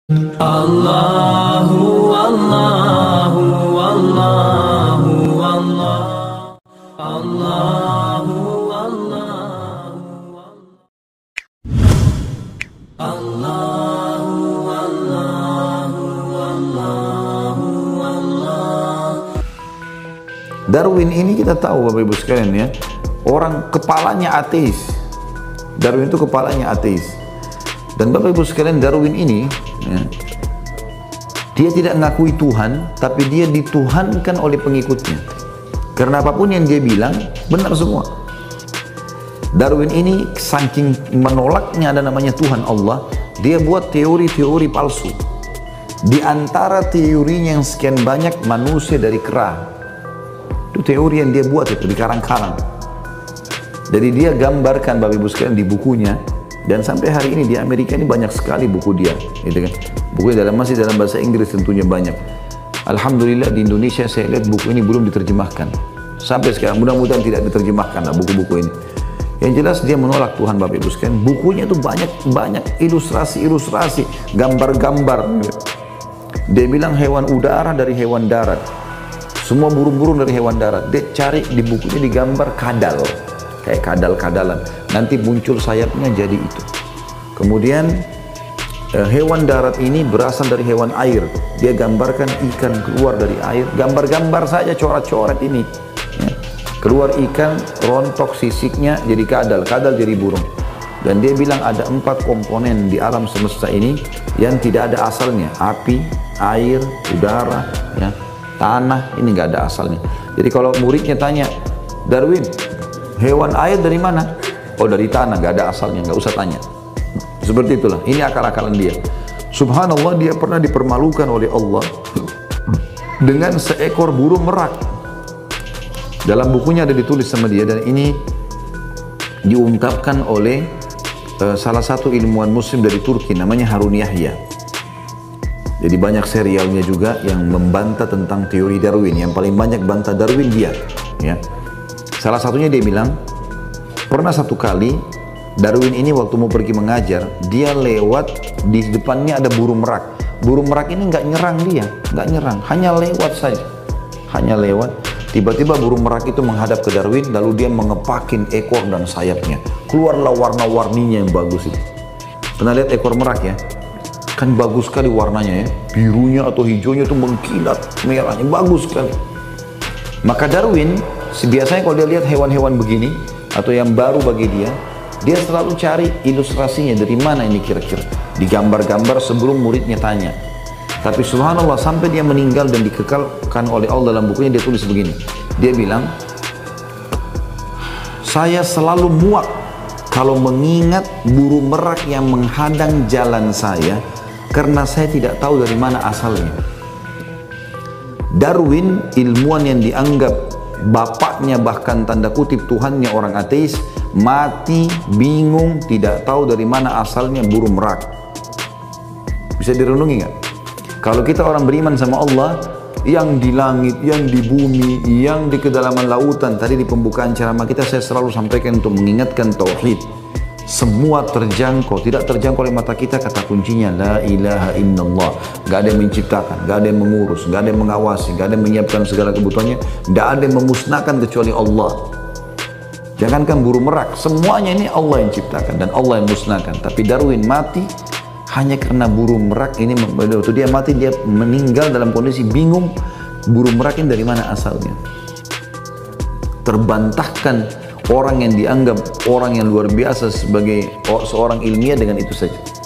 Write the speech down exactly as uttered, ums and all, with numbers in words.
Allahu Allahu Allahu Allah Allahu Allahu Allahu Allahu Allahu Allah. Darwin ini kita tahu Bapak Ibu sekalian ya, orang kepalanya ateis. Darwin itu kepalanya ateis. Dan Bapak Ibu sekalian, Darwin ini ya, dia tidak mengakui Tuhan, tapi dia dituhankan oleh pengikutnya. Karena apapun yang dia bilang benar semua. Darwin ini saking menolaknya ada namanya Tuhan Allah, dia buat teori-teori palsu. Di antara teorinya yang sekian banyak, manusia dari kera. Itu teori yang dia buat itu di karang-karang. Jadi dia gambarkan Bapak Ibu sekalian di bukunya. Dan sampai hari ini di Amerika ini banyak sekali buku dia, gitu kan? Bukunya dalam masih dalam bahasa Inggris tentunya banyak. Alhamdulillah di Indonesia saya lihat buku ini belum diterjemahkan. Sampai sekarang mudah-mudahan tidak diterjemahkan lah buku-buku ini. Yang jelas dia menolak Tuhan Bapak Ibu sekalian. Bukunya itu banyak banyak ilustrasi-ilustrasi, gambar-gambar. Dia bilang hewan udara dari hewan darat. Semua burung-burung dari hewan darat. Dia cari di bukunya digambar kadal. Kayak kadal-kadalan, nanti muncul sayapnya jadi itu. Kemudian eh, hewan darat ini berasal dari hewan air. Dia gambarkan ikan keluar dari air, gambar-gambar saja coret-coret ini ya. Keluar ikan, rontok sisiknya jadi kadal, kadal jadi burung. Dan dia bilang ada empat komponen di alam semesta ini yang tidak ada asalnya: api, air, udara, ya, tanah. Ini nggak ada asalnya. Jadi kalau muridnya tanya, Darwin, hewan air dari mana? Oh, dari tanah, gak ada asalnya, gak usah tanya. Seperti itulah, ini akal-akalan dia. Subhanallah, dia pernah dipermalukan oleh Allah dengan seekor burung merak. Dalam bukunya ada ditulis sama dia, dan ini diungkapkan oleh uh, salah satu ilmuwan muslim dari Turki, namanya Harun Yahya. Jadi banyak serialnya juga yang membantah tentang teori Darwin. Yang paling banyak bantah Darwin dia, ya. Salah satunya dia bilang, pernah satu kali Darwin ini waktu mau pergi mengajar, dia lewat di depannya ada burung merak. Burung merak ini nggak nyerang dia, nggak nyerang, hanya lewat saja, hanya lewat. Tiba-tiba burung merak itu menghadap ke Darwin, lalu dia mengepakin ekor dan sayapnya. Keluarlah warna-warninya yang bagus itu. Pernah lihat ekor merak ya? Kan bagus sekali warnanya ya, birunya atau hijaunya itu mengkilat, merahnya bagus sekali. Maka Darwin biasanya kalau dia lihat hewan-hewan begini atau yang baru bagi dia, dia selalu cari ilustrasinya dari mana ini kira-kira, digambar-gambar sebelum muridnya tanya. Tapi subhanallah, sampai dia meninggal dan dikekalkan oleh Allah dalam bukunya, dia tulis begini. Dia bilang, saya selalu muak kalau mengingat burung merak yang menghadang jalan saya karena saya tidak tahu dari mana asalnya. Darwin, ilmuwan yang dianggap bapaknya bahkan tanda kutip Tuhannya orang ateis, mati bingung tidak tahu dari mana asalnya burung merak. Bisa direnungi nggak? Kalau kita orang beriman sama Allah, yang di langit, yang di bumi, yang di kedalaman lautan, tadi di pembukaan ceramah kita saya selalu sampaikan untuk mengingatkan tauhid. Semua terjangkau, tidak terjangkau oleh mata kita, kata kuncinya la ilaha illallah. Gak ada yang menciptakan, gak ada yang mengurus, gak ada yang mengawasi, gak ada yang menyiapkan segala kebutuhannya, gak ada yang memusnahkan kecuali Allah. Jangankan burung merak, semuanya ini Allah yang ciptakan dan Allah yang musnahkan. Tapi Darwin mati hanya karena burung merak ini, waktu dia mati dia meninggal dalam kondisi bingung burung merak ini dari mana asalnya. Terbantahkan orang yang dianggap orang yang luar biasa sebagai seorang ilmiah dengan itu saja.